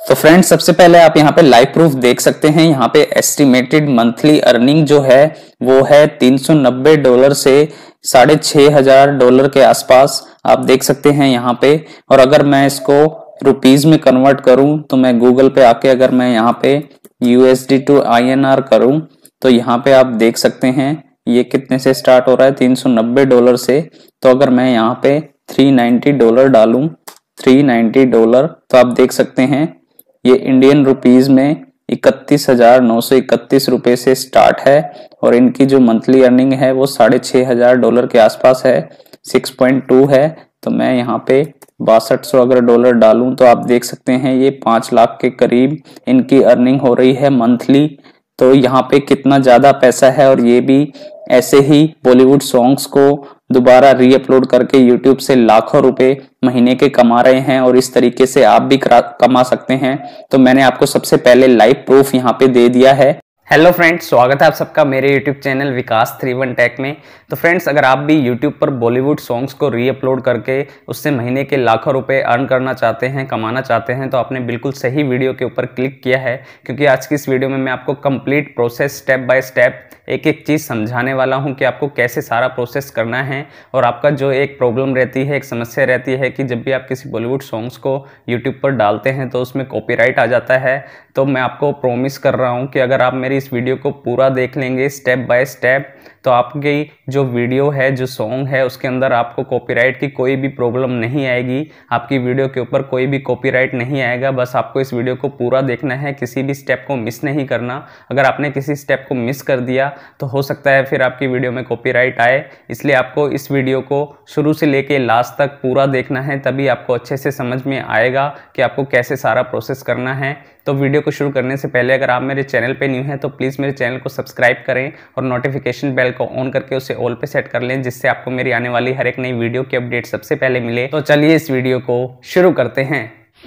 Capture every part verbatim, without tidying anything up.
तो फ्रेंड्स, सबसे पहले आप यहाँ पे लाइव प्रूफ देख सकते हैं। यहाँ पे एस्टिमेटेड मंथली अर्निंग जो है वो है तीन सौ नब्बे डॉलर से साढ़े छह हजार डॉलर के आसपास आप देख सकते हैं यहाँ पे। और अगर मैं इसको रुपीज में कन्वर्ट करूं तो मैं गूगल पे आके अगर मैं यहाँ पे यूएसडी टू आईएनआर करूं तो यहाँ पे आप देख सकते हैं ये कितने से स्टार्ट हो रहा है, तीन सौ नब्बे डॉलर से। तो अगर मैं यहाँ पे तीन सौ नब्बे डॉलर डालूं, तीन सौ नब्बे डॉलर, तो आप देख सकते हैं ये इंडियन रुपीज में इकतीस हजार नौ सौ इकतीस रुपए से स्टार्ट है और इनकी जो मंथली अर्निंग है वो साढ़े छह हजार डॉलर के आसपास है, छह पॉइंट दो है। तो मैं यहाँ पे बासठ सौ अगर डॉलर डालूं तो आप देख सकते हैं ये पांच लाख के करीब इनकी अर्निंग हो रही है मंथली। तो यहाँ पे कितना ज्यादा पैसा है। और ये भी ऐसे ही बॉलीवुड सॉन्ग्स को दोबारा रीअपलोड करके यूट्यूब से लाखों रुपए महीने के कमा रहे हैं और इस तरीके से आप भी कमा सकते हैं। तो मैंने आपको सबसे पहले लाइव प्रूफ यहाँ पे दे दिया है। हेलो फ्रेंड्स, स्वागत है आप सबका मेरे YouTube channel Vikas three one tech में। तो फ्रेंड्स, अगर आप भी यूट्यूब पर बॉलीवुड सॉन्ग्स को रीअपलोड करके उससे महीने के लाखों रुपए अर्न करना चाहते हैं, कमाना चाहते हैं, तो आपने बिल्कुल सही वीडियो के ऊपर क्लिक किया है, क्योंकि आज की इस वीडियो में मैं आपको complete process step by step एक एक चीज़ समझाने वाला हूं कि आपको कैसे सारा प्रोसेस करना है। और आपका जो एक प्रॉब्लम रहती है, एक समस्या रहती है कि जब भी आप किसी बॉलीवुड सॉन्ग्स को यूट्यूब पर डालते हैं तो उसमें कॉपीराइट आ जाता है। तो मैं आपको प्रॉमिस कर रहा हूं कि अगर आप मेरी इस वीडियो को पूरा देख लेंगे स्टेप बाय स्टेप, तो आपकी जो वीडियो है, जो सॉन्ग है, उसके अंदर आपको कॉपीराइट की कोई भी प्रॉब्लम नहीं आएगी। आपकी वीडियो के ऊपर कोई भी कॉपीराइट नहीं आएगा। बस आपको इस वीडियो को पूरा देखना है, किसी भी स्टेप को मिस नहीं करना। अगर आपने किसी स्टेप को मिस कर दिया तो हो सकता है फिर आपकी वीडियो में कॉपीराइट आए। इसलिए आपको इस वीडियो को शुरू से लेके लास्ट तक पूरा देखना है, तभी आपको अच्छे से समझ में आएगा कि आपको कैसे सारा प्रोसेस करना है। तो वीडियो को शुरू करने से पहले अगर आप मेरे चैनल पे न्यू हैं तो प्लीज़ मेरे चैनल को सब्सक्राइब करें और नोटिफिकेशन बेल को ऑन करके उसे ऑल पे सेट कर लें, जिससे आपको मेरी आने वाली हर एक नई वीडियो की अपडेट सबसे पहले मिले। तो चलिए इस वीडियो को शुरू करते हैं।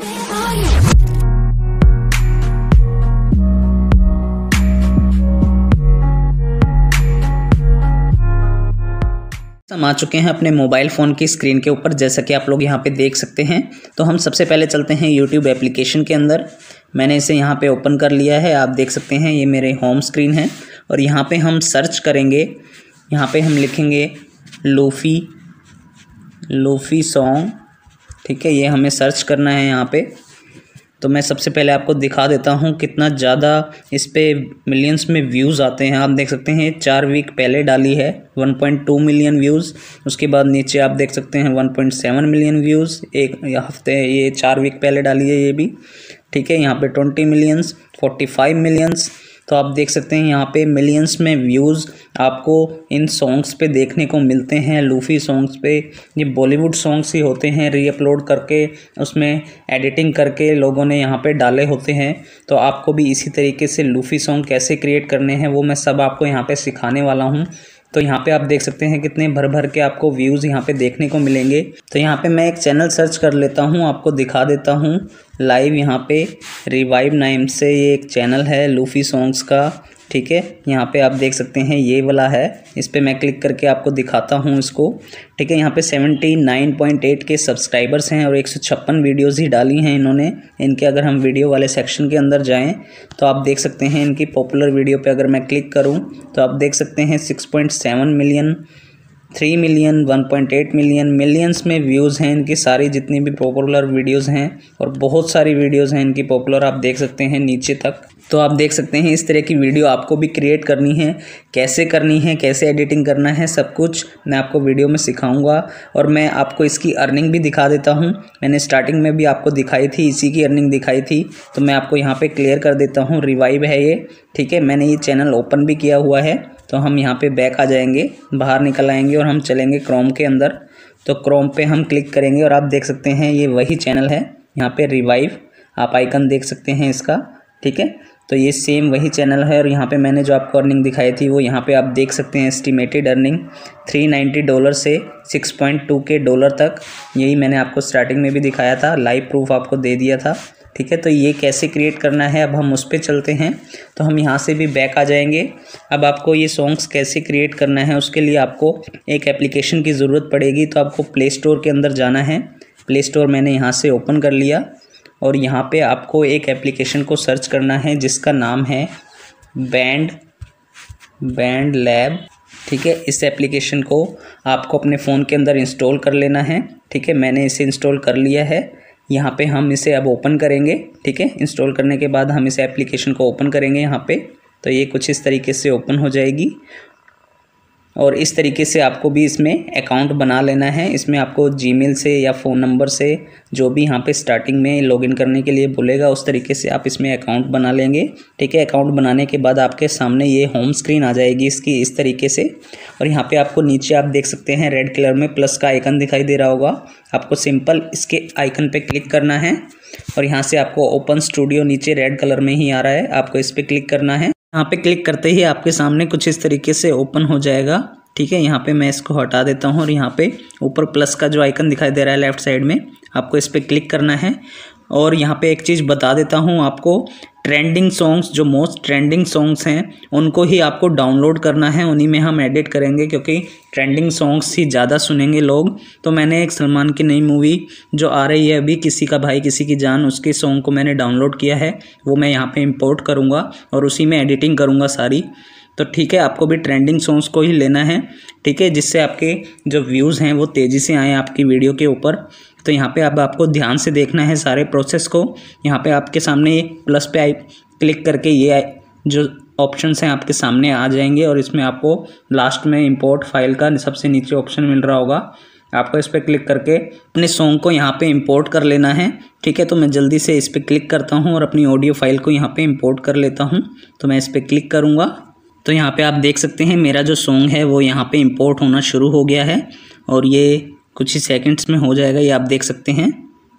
हम आ चुके हैं अपने मोबाइल फ़ोन की स्क्रीन के ऊपर, जैसा कि आप लोग यहाँ पे देख सकते हैं। तो हम सबसे पहले चलते हैं यूट्यूब एप्लीकेशन के अंदर। मैंने इसे यहाँ पे ओपन कर लिया है, आप देख सकते हैं ये मेरे होम स्क्रीन है। और यहाँ पे हम सर्च करेंगे, यहाँ पे हम लिखेंगे लोफी लोफी सॉन्ग, ठीक है, ये हमें सर्च करना है यहाँ पे। तो मैं सबसे पहले आपको दिखा देता हूँ कितना ज़्यादा इस पे मिलियंस में व्यूज़ आते हैं। आप देख सकते हैं चार वीक पहले डाली है one point two million views. उसके बाद नीचे आप देख सकते हैं one point seven million views एक हफ्ते, ये चार वीक पहले डाली है ये भी, ठीक है। यहाँ पे twenty millions, forty five millions. तो आप देख सकते हैं यहाँ पे मिलियंस में व्यूज़ आपको इन सॉन्ग्स पे देखने को मिलते हैं। लूफी सॉन्ग्स पे, ये बॉलीवुड सॉन्ग्स ही होते हैं, रीअपलोड करके उसमें एडिटिंग करके लोगों ने यहाँ पे डाले होते हैं। तो आपको भी इसी तरीके से लूफी सॉन्ग कैसे क्रिएट करने हैं वो मैं सब आपको यहाँ पे सिखाने वाला हूँ। तो यहाँ पे आप देख सकते हैं कितने भर भर के आपको व्यूज़ यहाँ पे देखने को मिलेंगे। तो यहाँ पे मैं एक चैनल सर्च कर लेता हूँ, आपको दिखा देता हूँ लाइव। यहाँ पे रिवाइव नाम से ये एक चैनल है लूफी सॉन्ग्स का, ठीक है। यहाँ पे आप देख सकते हैं ये वाला है, इस पर मैं क्लिक करके आपको दिखाता हूँ इसको, ठीक है। यहाँ पे seventy nine point eight K subscribers हैं और एक सौ छप्पन वीडियोज़ ही डाली हैं इन्होंने। इनके अगर हम वीडियो वाले सेक्शन के अंदर जाएं तो आप देख सकते हैं इनकी पॉपुलर वीडियो पे अगर मैं क्लिक करूं तो आप देख सकते हैं six point seven million, three million, one point eight million, millions में व्यूज़ हैं इनकी सारी जितनी भी पॉपुलर वीडियोज़ हैं। और बहुत सारी वीडियोज़ हैं इनकी पॉपुलर, आप देख सकते हैं नीचे तक। तो आप देख सकते हैं इस तरह की वीडियो आपको भी क्रिएट करनी है, कैसे करनी है, कैसे एडिटिंग करना है, सब कुछ मैं आपको वीडियो में सिखाऊंगा। और मैं आपको इसकी अर्निंग भी दिखा देता हूं। मैंने स्टार्टिंग में भी आपको दिखाई थी, इसी की अर्निंग दिखाई थी, तो मैं आपको यहाँ पे क्लियर कर देता हूँ। रिवाइव है ये, ठीक है। मैंने ये चैनल ओपन भी किया हुआ है। तो हम यहाँ पे बैक आ जाएंगे, बाहर निकल आएंगे और हम चलेंगे क्रोम के अंदर। तो क्रोम पे हम क्लिक करेंगे और आप देख सकते हैं ये वही चैनल है, यहाँ पे रिवाइव आप आइकन देख सकते हैं इसका, ठीक है। तो ये सेम वही चैनल है और यहाँ पे मैंने जो आपको अर्निंग दिखाई थी वो यहाँ पे आप देख सकते हैं एस्टिमेटेड अर्निंग तीन सौ नब्बे डॉलर से six point two K dollar तक। यही मैंने आपको स्टार्टिंग में भी दिखाया था, लाइव प्रूफ आपको दे दिया था, ठीक है। तो ये कैसे क्रिएट करना है अब हम उस पर चलते हैं। तो हम यहाँ से भी बैक आ जाएंगे। अब आपको ये सॉन्ग्स कैसे क्रिएट करना है उसके लिए आपको एक एप्लीकेशन की ज़रूरत पड़ेगी। तो आपको प्ले स्टोर के अंदर जाना है। प्ले स्टोर मैंने यहाँ से ओपन कर लिया और यहाँ पे आपको एक एप्लीकेशन को सर्च करना है जिसका नाम है बैंड बैंड लैब। ठीक है, इस एप्लीकेशन को आपको अपने फ़ोन के अंदर इंस्टॉल कर लेना है। ठीक है, मैंने इसे इंस्टॉल कर लिया है। यहाँ पे हम इसे अब ओपन करेंगे। ठीक है, इंस्टॉल करने के बाद हम इस एप्लीकेशन को ओपन करेंगे यहाँ पे, तो ये कुछ इस तरीके से ओपन हो जाएगी। और इस तरीके से आपको भी इसमें अकाउंट बना लेना है। इसमें आपको जीमेल से या फ़ोन नंबर से जो भी यहाँ पे स्टार्टिंग में लॉगिन करने के लिए बोलेगा उस तरीके से आप इसमें अकाउंट बना लेंगे। ठीक है, अकाउंट बनाने के बाद आपके सामने ये होम स्क्रीन आ जाएगी इसकी इस तरीके से। और यहाँ पे आपको नीचे आप देख सकते हैं रेड कलर में प्लस का आइकन दिखाई दे रहा होगा। आपको सिंपल इसके आइकन पे क्लिक करना है और यहाँ से आपको ओपन स्टूडियो नीचे रेड कलर में ही आ रहा है, आपको इस पर क्लिक करना है। यहाँ पे क्लिक करते ही आपके सामने कुछ इस तरीके से ओपन हो जाएगा। ठीक है, यहाँ पे मैं इसको हटा देता हूँ और यहाँ पे ऊपर प्लस का जो आइकन दिखाई दे रहा है लेफ़्ट साइड में, आपको इस पर क्लिक करना है। और यहाँ पे एक चीज़ बता देता हूँ आपको, ट्रेंडिंग सॉन्ग्स जो मोस्ट ट्रेंडिंग सॉन्ग्स हैं उनको ही आपको डाउनलोड करना है, उन्हीं में हम एडिट करेंगे क्योंकि ट्रेंडिंग सॉन्ग्स ही ज़्यादा सुनेंगे लोग। तो मैंने एक सलमान की नई मूवी जो आ रही है अभी, किसी का भाई किसी की जान, उसके सॉन्ग को मैंने डाउनलोड किया है, वो मैं यहाँ पे इंपोर्ट करूँगा और उसी में एडिटिंग करूँगा सारी। तो ठीक है, आपको भी ट्रेंडिंग सॉन्ग्स को ही लेना है। ठीक है, जिससे आपके जो व्यूज़ हैं वो तेज़ी से आएँ आपकी वीडियो के ऊपर। तो यहाँ पे अब आप आपको ध्यान से देखना है सारे प्रोसेस को। यहाँ पे आपके सामने प्लस पे आई क्लिक करके ये जो ऑप्शंस हैं आपके सामने आ जाएंगे और इसमें आपको लास्ट में इंपोर्ट फाइल का सबसे नीचे ऑप्शन मिल रहा होगा, आपको इस पर क्लिक करके अपने सॉन्ग को यहाँ पे इंपोर्ट कर लेना है। ठीक है, तो मैं जल्दी से इस पर क्लिक करता हूँ और अपनी ऑडियो फाइल को यहाँ पे इंपोर्ट कर लेता हूँ। तो मैं इस पर क्लिक करूँगा तो यहाँ पे आप देख सकते हैं मेरा जो सॉन्ग है वो यहाँ पे इंपोर्ट होना शुरू हो गया है और ये कुछ ही सेकंड्स में हो जाएगा। ये आप देख सकते हैं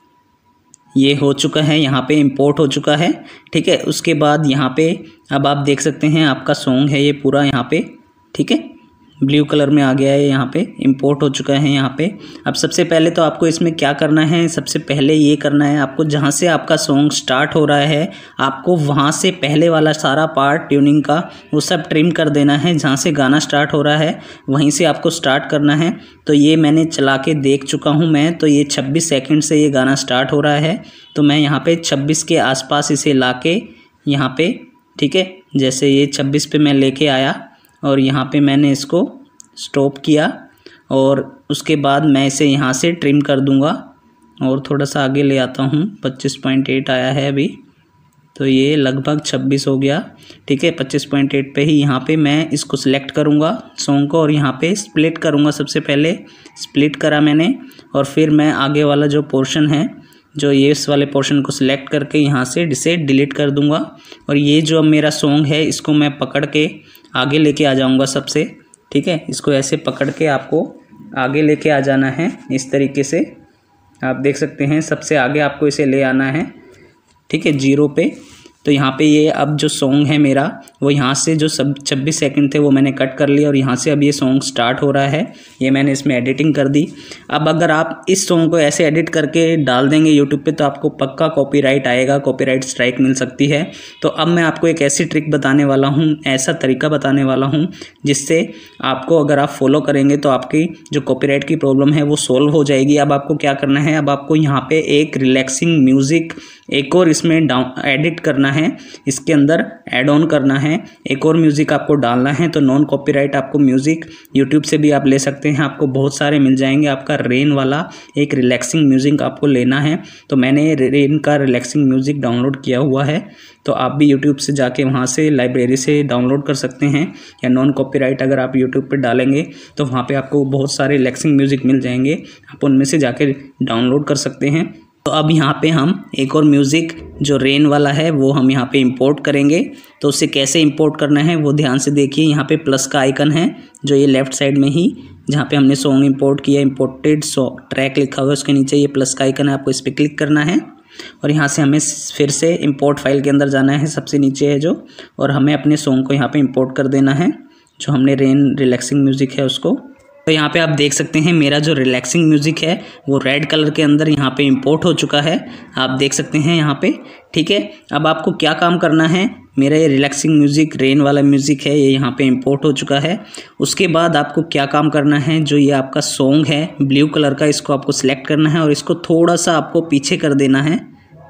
ये हो चुका है, यहाँ पे इंपोर्ट हो चुका है। ठीक है, उसके बाद यहाँ पे अब आप देख सकते हैं आपका सॉन्ग है ये पूरा यहाँ पे, ठीक है, ब्लू कलर में आ गया है, यहाँ पे इंपोर्ट हो चुका है यहाँ पे। अब सबसे पहले तो आपको इसमें क्या करना है, सबसे पहले ये करना है आपको जहाँ से आपका सॉन्ग स्टार्ट हो रहा है आपको वहाँ से पहले वाला सारा पार्ट ट्यूनिंग का वो सब ट्रिम कर देना है। जहाँ से गाना स्टार्ट हो रहा है वहीं से आपको स्टार्ट करना है। तो ये मैंने चला के देख चुका हूँ मैं, तो ये छब्बीस सेकेंड से ये गाना स्टार्ट हो रहा है। तो मैं यहाँ पर छब्बीस के आसपास इसे ला के यहाँ पर, ठीक है, जैसे ये छब्बीस पे मैं लेके आया और यहाँ पे मैंने इसको स्टॉप किया और उसके बाद मैं इसे यहाँ से ट्रिम कर दूँगा और थोड़ा सा आगे ले आता हूँ। पच्चीस पॉइंट आठ आया है अभी, तो ये लगभग छब्बीस हो गया। ठीक है, पच्चीस पॉइंट आठ पे ही यहाँ पे मैं इसको सिलेक्ट करूँगा सॉन्ग को और यहाँ पे स्प्लिट करूँगा। सबसे पहले स्प्लिट करा मैंने और फिर मैं आगे वाला जो पोर्शन है, जो ये इस वाले पोर्शन को सिलेक्ट करके यहाँ से इसे डिलीट कर दूंगा और ये जो मेरा सॉन्ग है इसको मैं पकड़ के आगे लेके आ जाऊंगा सबसे। ठीक है, इसको ऐसे पकड़ के आपको आगे लेके आ जाना है इस तरीके से, आप देख सकते हैं सबसे आगे आपको इसे ले आना है। ठीक है, जीरो पे। तो यहाँ पे ये अब जो सॉन्ग है मेरा वो यहाँ से जो सब छब्बीस सेकंड थे वो मैंने कट कर लिया और यहाँ से अब ये सॉन्ग स्टार्ट हो रहा है। ये मैंने इसमें एडिटिंग कर दी। अब अगर आप इस सॉन्ग को ऐसे एडिट करके डाल देंगे यूट्यूब पे तो आपको पक्का कॉपीराइट आएगा, कॉपीराइट स्ट्राइक मिल सकती है। तो अब मैं आपको एक ऐसी ट्रिक बताने वाला हूँ, ऐसा तरीका बताने वाला हूँ जिससे आपको अगर आप फॉलो करेंगे तो आपकी जो कॉपीराइट की प्रॉब्लम है वो सॉल्व हो जाएगी। अब आपको क्या करना है, अब आपको यहाँ पे एक रिलैक्सिंग म्यूज़िक एक और इसमें डाउन एडिट करना है, इसके अंदर ऐड ऑन करना है, एक और म्यूज़िक आपको डालना है। तो नॉन कॉपीराइट आपको म्यूज़िक यूट्यूब से भी आप ले सकते हैं, आपको बहुत सारे मिल जाएंगे। आपका रेन वाला एक रिलैक्सिंग म्यूज़िक आपको लेना है। तो मैंने रेन का रिलैक्सिंग म्यूज़िक डाउनलोड किया हुआ है, तो आप भी यूट्यूब से जाके वहाँ से लाइब्रेरी से डाउनलोड कर सकते हैं। या नॉन कॉपीराइट अगर आप यूट्यूब पर डालेंगे तो वहाँ पर आपको बहुत सारे रिलैक्सिंग म्यूज़िक मिल जाएंगे, आप उनमें से जाके डाउनलोड कर सकते हैं। तो अब यहाँ पे हम एक और म्यूज़िक जो रेन वाला है वो हम यहाँ पे इंपोर्ट करेंगे। तो उसे कैसे इंपोर्ट करना है वो ध्यान से देखिए। यहाँ पे प्लस का आइकन है जो ये लेफ़्ट साइड में ही जहाँ पे हमने सॉन्ग इंपोर्ट किया, इंपोर्टेड सॉन्ग ट्रैक लिखा हुआ है, उसके नीचे ये प्लस का आइकन है, आपको इस पर क्लिक करना है और यहाँ से हमें फिर से इंपोर्ट फाइल के अंदर जाना है, सबसे नीचे है जो, और हमें अपने सॉन्ग को यहाँ पर इंपोर्ट कर देना है जो हमने रेन रिलैक्सिंग म्यूज़िक है उसको। तो यहाँ पे आप देख सकते हैं मेरा जो रिलैक्सिंग म्यूज़िक है वो रेड कलर के अंदर यहाँ पे इंपोर्ट हो चुका है, आप देख सकते हैं यहाँ पे। ठीक है, अब आपको क्या काम करना है, मेरा ये रिलैक्सिंग म्यूज़िक रेन वाला म्यूज़िक है ये यहाँ पे इंपोर्ट हो चुका है। उसके बाद आपको क्या काम करना है, जो ये आपका सॉन्ग है ब्लू कलर का, इसको आपको सिलेक्ट करना है और इसको थोड़ा सा आपको पीछे कर देना है।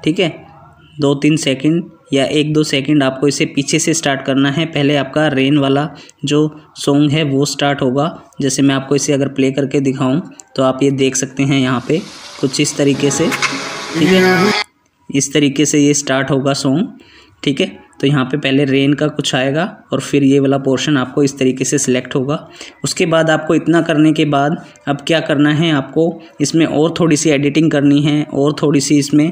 ठीक है। दो तीन सेकंड या एक दो सेकंड आपको इसे पीछे से स्टार्ट करना है। पहले आपका रेन वाला जो सॉन्ग है वो स्टार्ट होगा। जैसे मैं आपको इसे अगर प्ले करके दिखाऊं तो आप ये देख सकते हैं यहाँ पे कुछ इस तरीके से, ठीक है। इस तरीके से ये स्टार्ट होगा सॉन्ग, ठीक है। तो यहाँ पे पहले रेन का कुछ आएगा और फिर ये वाला पोर्शन आपको इस तरीके से सिलेक्ट होगा। उसके बाद आपको इतना करने के बाद अब क्या करना है, आपको इसमें और थोड़ी सी एडिटिंग करनी है और थोड़ी सी इसमें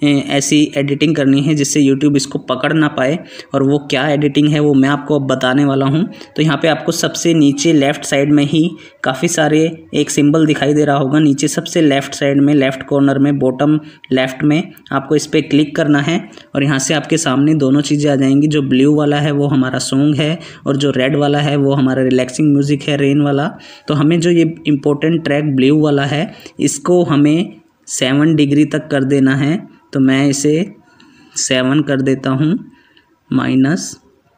ऐसी एडिटिंग करनी है जिससे यूट्यूब इसको पकड़ ना पाए। और वो क्या एडिटिंग है वो मैं आपको अब बताने वाला हूँ। तो यहाँ पे आपको सबसे नीचे लेफ़्ट साइड में ही काफ़ी सारे एक सिंबल दिखाई दे रहा होगा। नीचे सबसे लेफ़्ट साइड में लेफ़्ट कॉर्नर में बॉटम लेफ़्ट में आपको इस पर क्लिक करना है और यहाँ से आपके सामने दोनों चीज़ें आ जाएंगी। जो ब्लू वाला है वो हमारा सॉन्ग है और जो रेड वाला है वो हमारा रिलैक्सिंग म्यूज़िक है, रेन वाला। तो हमें जो ये इम्पोर्टेंट ट्रैक ब्लू वाला है इसको हमें सेवन डिग्री तक कर देना है। तो मैं इसे सेवन कर देता हूँ, माइनस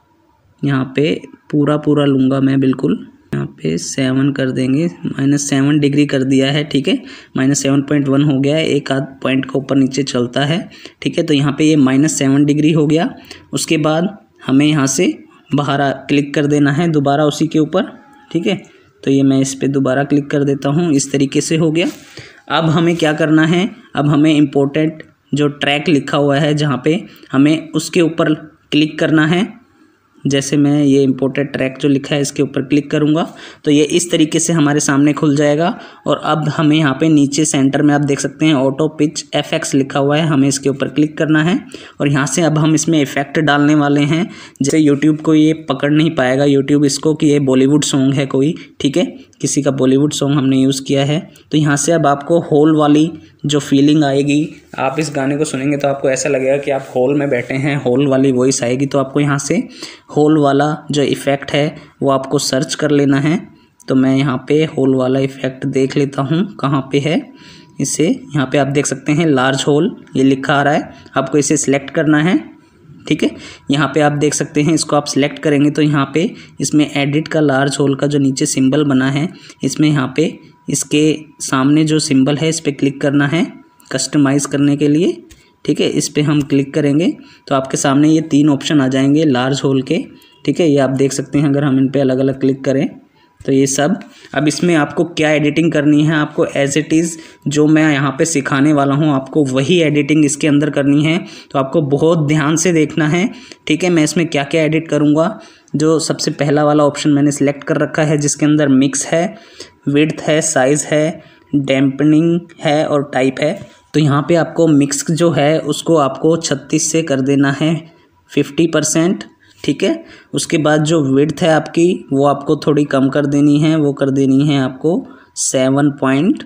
यहाँ पे पूरा पूरा लूँगा मैं, बिल्कुल यहाँ पे सेवन कर देंगे, माइनस सेवन डिग्री कर दिया है, ठीक है। माइनस सेवन पॉइंट वन हो गया है, एक आध पॉइंट का ऊपर नीचे चलता है, ठीक है। तो यहाँ पे ये माइनस सेवन डिग्री हो गया। उसके बाद हमें यहाँ से बाहर क्लिक कर देना है दोबारा उसी के ऊपर, ठीक है। तो ये मैं इस पर दोबारा क्लिक कर देता हूँ, इस तरीके से हो गया। अब हमें क्या करना है, अब हमें इम्पोर्टेंट जो ट्रैक लिखा हुआ है जहाँ पे हमें उसके ऊपर क्लिक करना है। जैसे मैं ये इम्पोर्टेंट ट्रैक जो लिखा है इसके ऊपर क्लिक करूँगा तो ये इस तरीके से हमारे सामने खुल जाएगा। और अब हमें यहाँ पे नीचे सेंटर में आप देख सकते हैं ऑटो पिच एफएक्स लिखा हुआ है, हमें इसके ऊपर क्लिक करना है और यहाँ से अब हम इसमें इफेक्ट डालने वाले हैं। जैसे यूट्यूब को ये पकड़ नहीं पाएगा यूट्यूब इसको कि ये बॉलीवुड सॉन्ग है कोई, ठीक है, किसी का बॉलीवुड सॉन्ग हमने यूज़ किया है। तो यहाँ से अब आपको हॉल वाली जो फीलिंग आएगी, आप इस गाने को सुनेंगे तो आपको ऐसा लगेगा कि आप हॉल में बैठे हैं, हॉल वाली वॉइस आएगी। तो आपको यहाँ से हॉल वाला जो इफ़ेक्ट है वो आपको सर्च कर लेना है। तो मैं यहाँ पे हॉल वाला इफ़ेक्ट देख लेता हूँ कहाँ पे है। इसे यहाँ पे आप देख सकते हैं लार्ज होल ये लिखा आ रहा है, आपको इसे सिलेक्ट करना है, ठीक है। यहाँ पे आप देख सकते हैं, इसको आप सिलेक्ट करेंगे तो यहाँ पे इसमें एडिट का लार्ज होल का जो नीचे सिंबल बना है इसमें यहाँ पे इसके सामने जो सिंबल है इस पर क्लिक करना है कस्टमाइज़ करने के लिए, ठीक है। इस पर हम क्लिक करेंगे तो आपके सामने ये तीन ऑप्शन आ जाएंगे लार्ज होल के, ठीक है। ये आप देख सकते हैं अगर हम इन पे अलग अलग क्लिक करें तो ये सब। अब इसमें आपको क्या एडिटिंग करनी है, आपको एज इट इज़ जो मैं यहाँ पे सिखाने वाला हूँ आपको वही एडिटिंग इसके अंदर करनी है। तो आपको बहुत ध्यान से देखना है, ठीक है। मैं इसमें क्या क्या एडिट करूँगा, जो सबसे पहला वाला ऑप्शन मैंने सेलेक्ट कर रखा है जिसके अंदर मिक्स है, विड्थ है, साइज़ है, डैम्पनिंग है और टाइप है। तो यहाँ पे आपको मिक्स जो है उसको आपको छत्तीस से कर देना है फिफ्टी परसेंट, ठीक है। उसके बाद जो विड्थ है आपकी वो आपको थोड़ी कम कर देनी है, वो कर देनी है आपको seven point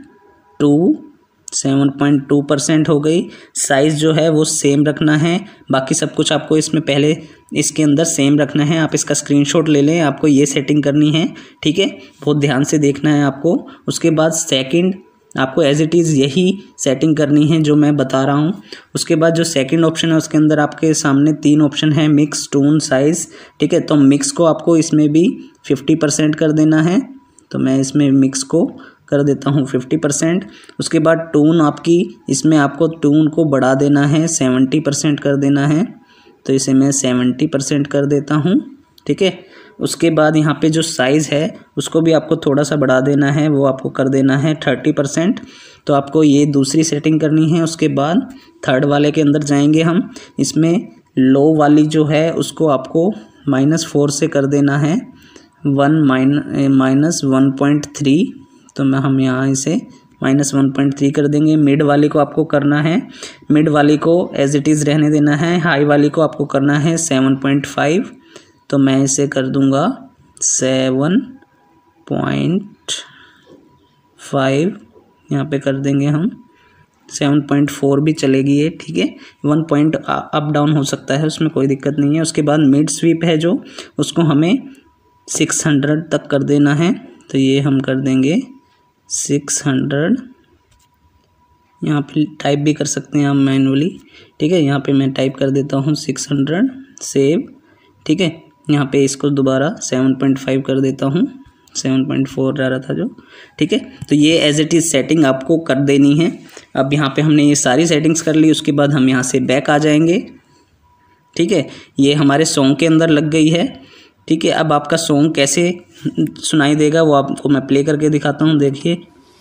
two seven point two percent हो गई। साइज़ जो है वो सेम रखना है, बाकी सब कुछ आपको इसमें पहले इसके अंदर सेम रखना है। आप इसका स्क्रीनशॉट ले लें, आपको ये सेटिंग करनी है, ठीक है। बहुत ध्यान से देखना है आपको। उसके बाद सेकंड आपको एज इट इज़ यही सेटिंग करनी है जो मैं बता रहा हूँ। उसके बाद जो सेकंड ऑप्शन है उसके अंदर आपके सामने तीन ऑप्शन है, मिक्स, टून, साइज़, ठीक है। तो मिक्स को आपको इसमें भी फिफ्टी परसेंट कर देना है। तो मैं इसमें मिक्स को कर देता हूँ फिफ्टी परसेंट। उसके बाद टून आपकी इसमें आपको टून को बढ़ा देना है, सेवेंटी परसेंट कर देना है। तो इसे मैं सेवेंटी परसेंट कर देता हूँ, ठीक है। उसके बाद यहाँ पे जो साइज़ है उसको भी आपको थोड़ा सा बढ़ा देना है, वो आपको कर देना है थर्टी परसेंट। तो आपको ये दूसरी सेटिंग करनी है। उसके बाद थर्ड वाले के अंदर जाएंगे हम, इसमें लो वाली जो है उसको आपको माइनस फोर से कर देना है, one mine minus one point three. तो मैं हम यहाँ इसे माइनस वन पॉइंट थ्री कर देंगे। मिड वाली को आपको करना है, मिड वाली को एज इट इज़ रहने देना है। हाई वाली को आपको करना है सेवन पॉइंट फाइव। तो मैं इसे कर दूंगा सेवन पॉइंट फाइव, यहाँ पे कर देंगे हम सेवन पॉइंट फोर भी चलेगी ये, ठीक है। वन पॉइंट अप डाउन हो सकता है, उसमें कोई दिक्कत नहीं है। उसके बाद मिड स्वीप है जो उसको हमें सिक्स हंड्रेड तक कर देना है। तो ये हम कर देंगे सिक्स हंड्रेड। यहाँ पे टाइप भी कर सकते हैं आप मैनुअली, ठीक है। यहाँ पे मैं टाइप कर देता हूँ सिक्स हंड्रेड, सेव, ठीक है। यहाँ पे इसको दोबारा सेवन पॉइंट फाइव कर देता हूँ, सेवन पॉइंट फोर रह रहा था जो, ठीक है। तो ये एज इट इज़ सेटिंग आपको कर देनी है। अब यहाँ पे हमने ये सारी सेटिंग्स कर ली। उसके बाद हम यहाँ से बैक आ जाएंगे। ठीक है, ये हमारे सॉन्ग के अंदर लग गई है। ठीक है, अब आपका सॉन्ग कैसे सुनाई देगा वो आपको मैं प्ले करके दिखाता हूँ। देखिए,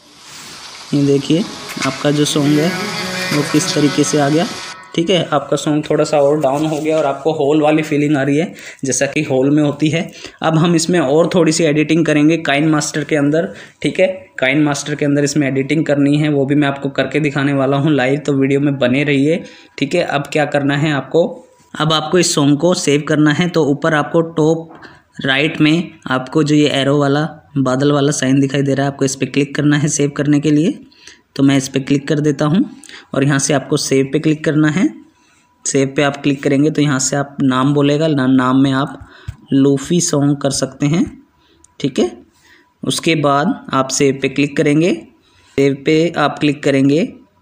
ये देखिए आपका जो सॉन्ग है वो किस तरीके से आ गया। ठीक है, आपका सॉन्ग थोड़ा सा और डाउन हो गया और आपको हॉल वाली फीलिंग आ रही है जैसा कि हॉल में होती है। अब हम इसमें और थोड़ी सी एडिटिंग करेंगे काइन मास्टर के अंदर। ठीक है, काइन मास्टर के अंदर इसमें एडिटिंग करनी है, वो भी मैं आपको करके दिखाने वाला हूँ लाइव, तो वीडियो में बने रहिए। ठीक है, अब क्या करना है आपको, अब आपको इस सॉन्ग को सेव करना है। तो ऊपर आपको टॉप राइट में आपको जो ये एरो वाला बादल वाला साइन दिखाई दे रहा है, आपको इस पर क्लिक करना है सेव करने के लिए। तो मैं इस पर क्लिक कर देता हूँ और यहाँ से आपको सेव पे क्लिक करना है। सेव पे आप क्लिक करेंगे तो यहाँ से आप नाम बोलेगा, ना, नाम में आप लूफी सॉन्ग कर सकते हैं। ठीक है, उसके बाद आप सेव पे क्लिक करेंगे। सेव पे आप क्लिक करेंगे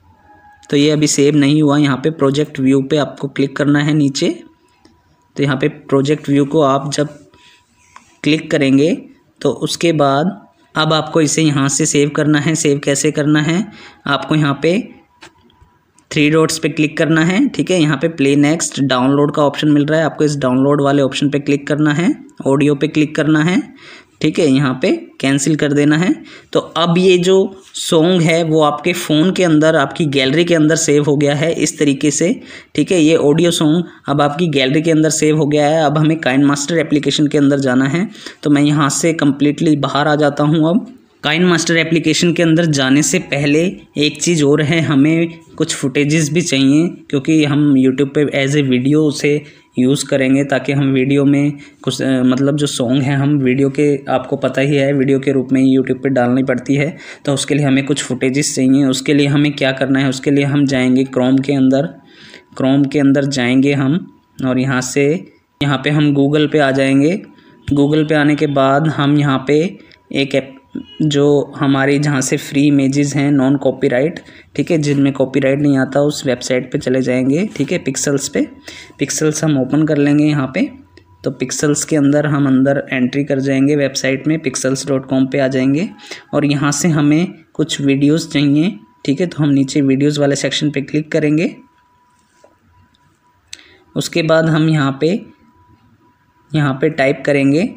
तो ये अभी सेव नहीं हुआ। यहाँ पे प्रोजेक्ट व्यू पे आपको क्लिक करना है नीचे। तो यहाँ पे प्रोजेक्ट व्यू को आप जब क्लिक करेंगे तो उसके बाद अब आपको इसे यहाँ से सेव करना है। सेव कैसे करना है, आपको यहाँ पे थ्री डॉट्स पे क्लिक करना है। ठीक है, यहाँ पे प्ले नेक्स्ट डाउनलोड का ऑप्शन मिल रहा है, आपको इस डाउनलोड वाले ऑप्शन पे क्लिक करना है। ऑडियो पे क्लिक करना है। ठीक है, यहाँ पे कैंसिल कर देना है। तो अब ये जो सॉन्ग है वो आपके फ़ोन के अंदर आपकी गैलरी के अंदर सेव हो गया है इस तरीके से। ठीक है, ये ऑडियो सॉन्ग अब आपकी गैलरी के अंदर सेव हो गया है। अब हमें काइन मास्टर एप्लीकेशन के अंदर जाना है, तो मैं यहाँ से कम्प्लीटली बाहर आ जाता हूँ। अब काइन मास्टर एप्लीकेशन के अंदर जाने से पहले एक चीज़ और है, हमें कुछ फुटेजेस भी चाहिए, क्योंकि हम यूट्यूब पे एज ए वीडियो उसे यूज़ करेंगे, ताकि हम वीडियो में कुछ मतलब जो सॉन्ग है हम वीडियो के, आपको पता ही है वीडियो के रूप में ही यूट्यूब पे डालनी पड़ती है। तो उसके लिए हमें कुछ फुटेजेस चाहिए। उसके लिए हमें क्या करना है, उसके लिए हम जाएंगे क्रोम के अंदर। क्रोम के अंदर जाएंगे हम और यहाँ से यहाँ पे हम गूगल पे आ जाएंगे। गूगल पे आने के बाद हम यहाँ पे एक ऐप जो हमारी जहाँ से फ्री इमेजेस हैं नॉन कॉपीराइट, ठीक है, जिनमें कॉपीराइट नहीं आता, उस वेबसाइट पे चले जाएंगे। ठीक है, पिक्सल्स पे पिक्सल्स हम ओपन कर लेंगे यहाँ पे। तो पिक्सल्स के अंदर हम अंदर एंट्री कर जाएंगे वेबसाइट में, पिक्सल्स डॉट कॉम पे आ जाएंगे और यहाँ से हमें कुछ वीडियोस चाहिए। ठीक है, तो हम नीचे वीडियोस वाले सेक्शन पे क्लिक करेंगे। उसके बाद हम यहाँ पे यहाँ पे टाइप करेंगे,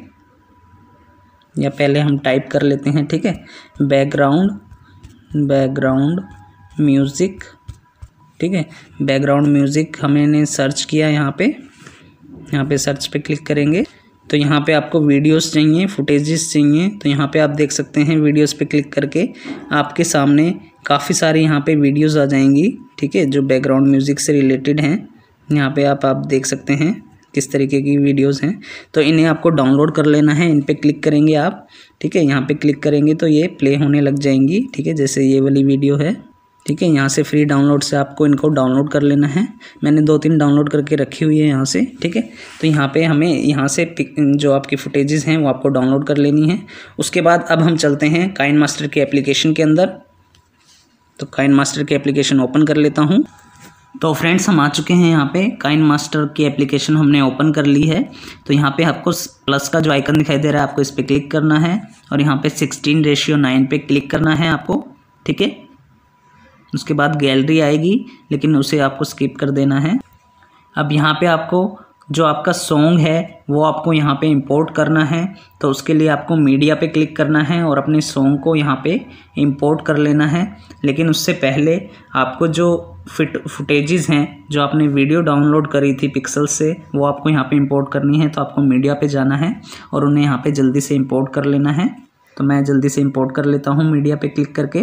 या पहले हम टाइप कर लेते हैं। ठीक है, बैकग्राउंड बैकग्राउंड म्यूज़िक। ठीक है, बैकग्राउंड म्यूज़िक हमने सर्च किया यहाँ पे यहाँ पे सर्च पे क्लिक करेंगे तो यहाँ पे आपको वीडियोस चाहिए, फुटेजेस चाहिए। तो यहाँ पे आप देख सकते हैं, वीडियोस पे क्लिक करके आपके सामने काफ़ी सारी यहाँ पे वीडियोस आ जाएंगी। ठीक है, जो बैकग्राउंड म्यूज़िक से रिलेटेड हैं। यहाँ पे आप आप देख सकते हैं किस तरीके की वीडियोस हैं। तो इन्हें आपको डाउनलोड कर लेना है, इन पे क्लिक करेंगे आप। ठीक है, यहाँ पे क्लिक करेंगे तो ये प्ले होने लग जाएंगी। ठीक है, जैसे ये वाली वीडियो है। ठीक है, यहाँ से फ्री डाउनलोड से आपको इनको डाउनलोड कर लेना है। मैंने दो तीन डाउनलोड करके रखी हुई है यहाँ से। ठीक है, तो यहाँ पे हमें यहाँ से जो आपकी फुटेजेस हैं वो आपको डाउनलोड कर लेनी है। उसके बाद अब हम चलते हैं काइन मास्टर के एप्लीकेशन के अंदर। तो काइन मास्टर की एप्लीकेशन ओपन कर लेता हूँ। तो फ्रेंड्स, हम आ चुके हैं यहाँ पे। काइन मास्टर की एप्लीकेशन हमने ओपन कर ली है। तो यहाँ पे आपको प्लस का जो आइकन दिखाई दे रहा है, आपको इस पर क्लिक करना है और यहाँ पे सिक्सटीन रेशियो नाइन पे क्लिक करना है आपको। ठीक है, उसके बाद गैलरी आएगी, लेकिन उसे आपको स्किप कर देना है। अब यहाँ पे आपको जो आपका सॉन्ग है वो आपको यहाँ पे इंपोर्ट करना है। तो उसके लिए आपको मीडिया पे क्लिक करना है और अपने सॉन्ग को यहाँ पे इंपोर्ट कर लेना है। लेकिन उससे पहले आपको जो फिट फुटेजेस हैं, जो आपने वीडियो डाउनलोड करी थी पिक्सल से, वो आपको यहाँ पे इंपोर्ट करनी है। तो आपको मीडिया पे जाना है और उन्हें यहाँ पे जल्दी से इंपोर्ट कर लेना है। तो मैं जल्दी से इंपोर्ट कर लेता हूँ मीडिया पे क्लिक करके।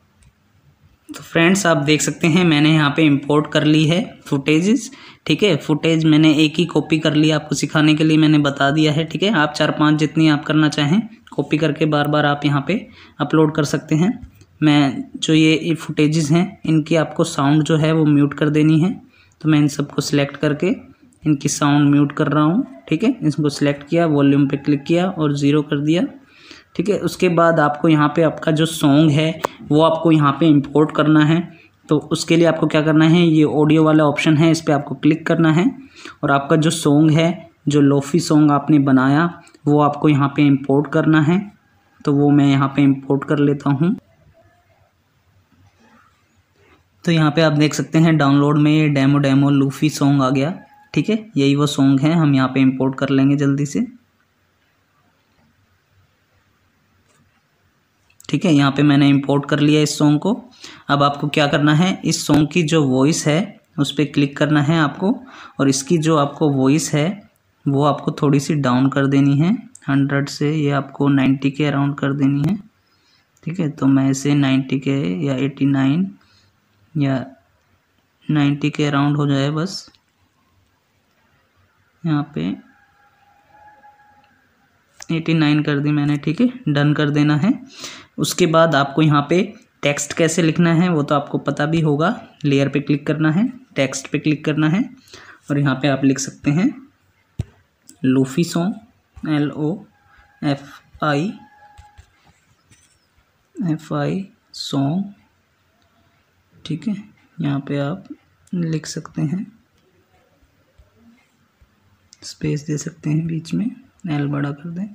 तो फ्रेंड्स, आप देख सकते हैं मैंने यहाँ पे इंपोर्ट कर ली है फुटेजेस। ठीक है, फुटेज मैंने एक ही कॉपी कर लिया, आपको सिखाने के लिए मैंने बता दिया है। ठीक है, आप चार पांच जितनी आप करना चाहें कॉपी करके बार बार आप यहाँ पे अपलोड कर सकते हैं। मैं जो ये फुटेजेस हैं इनकी आपको साउंड जो है वो म्यूट कर देनी है। तो मैं इन सबको सिलेक्ट करके इनकी साउंड म्यूट कर रहा हूँ। ठीक है, इसको सिलेक्ट किया, वॉल्यूम पे क्लिक किया और ज़ीरो कर दिया। ठीक है, उसके बाद आपको यहाँ पे आपका जो सॉन्ग है वो आपको यहाँ पे इंपोर्ट करना है। तो उसके लिए आपको क्या करना है, ये ऑडियो वाला ऑप्शन है, इस पर आपको क्लिक करना है और आपका जो सॉन्ग है, जो लोफी सॉन्ग आपने बनाया, वो आपको यहाँ पे इंपोर्ट करना है। तो वो मैं यहाँ पे इंपोर्ट कर लेता हूँ। तो यहाँ पे आप देख सकते हैं डाउनलोड में ये डेमो डेमो लूफी सॉन्ग आ गया। ठीक है, यही वो सॉन्ग है, हम यहाँ पे इंपोर्ट कर लेंगे जल्दी से। ठीक है, यहाँ पे मैंने इंपोर्ट कर लिया इस सॉन्ग को। अब आपको क्या करना है, इस सॉन्ग की जो वॉइस है उस पर क्लिक करना है आपको, और इसकी जो आपको वॉइस है वो आपको थोड़ी सी डाउन कर देनी है, हंड्रेड से ये आपको नाइन्टी के अराउंड कर देनी है। ठीक है, तो मैं इसे नाइन्टी के या एटी नाइन या नाइन्टी के अराउंड हो जाए बस। यहाँ पे एटी नाइन कर दी मैंने। ठीक है, डन कर देना है। उसके बाद आपको यहाँ पे टेक्स्ट कैसे लिखना है वो तो आपको पता भी होगा। लेयर पे क्लिक करना है, टेक्स्ट पे क्लिक करना है, और यहाँ पे आप लिख सकते हैं lofi song, L O F I F I song. ठीक है, यहाँ पे आप लिख सकते हैं, स्पेस दे सकते हैं बीच में, एल बड़ा कर दें।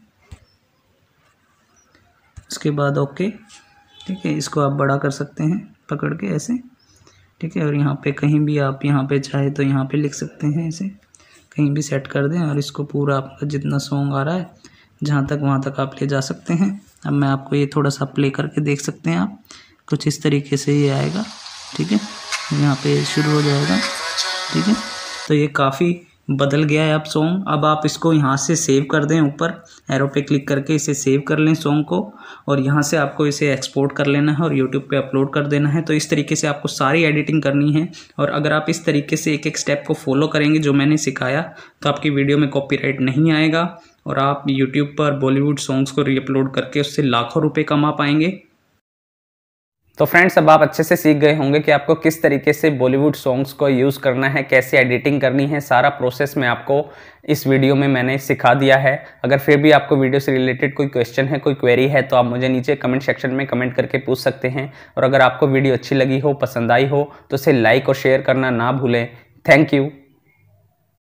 उसके बाद ओके। ठीक है, इसको आप बड़ा कर सकते हैं पकड़ के ऐसे। ठीक है, और यहाँ पे कहीं भी आप यहाँ पे चाहे तो यहाँ पे लिख सकते हैं, ऐसे कहीं भी सेट कर दें, और इसको पूरा आपका जितना सॉन्ग आ रहा है जहाँ तक वहाँ तक आप ले जा सकते हैं। अब मैं आपको ये थोड़ा सा प्ले करके देख सकते हैं आप, कुछ इस तरीके से ये आएगा। ठीक है, यहाँ पे शुरू हो जाएगा। ठीक है, तो ये काफ़ी बदल गया है अब सॉन्ग। अब आप इसको यहाँ से सेव कर दें, ऊपर एरो पे क्लिक करके इसे सेव कर लें सॉन्ग को, और यहाँ से आपको इसे एक्सपोर्ट कर लेना है और यूट्यूब पे अपलोड कर देना है। तो इस तरीके से आपको सारी एडिटिंग करनी है, और अगर आप इस तरीके से एक एक स्टेप को फॉलो करेंगे जो मैंने सिखाया, तो आपकी वीडियो में कॉपीराइट नहीं आएगा और आप यूट्यूब पर बॉलीवुड सॉन्ग्स को रीअपलोड करके उससे लाखों रुपये कमा पाएंगे। तो फ्रेंड्स, अब आप अच्छे से सीख गए होंगे कि आपको किस तरीके से बॉलीवुड सॉन्ग्स को यूज़ करना है, कैसे एडिटिंग करनी है। सारा प्रोसेस में आपको इस वीडियो में मैंने सिखा दिया है। अगर फिर भी आपको वीडियो से रिलेटेड कोई क्वेश्चन है, कोई क्वेरी है, तो आप मुझे नीचे कमेंट सेक्शन में कमेंट करके पूछ सकते हैं। और अगर आपको वीडियो अच्छी लगी हो, पसंद आई हो, तो इसे लाइक और शेयर करना ना भूलें। Thank you.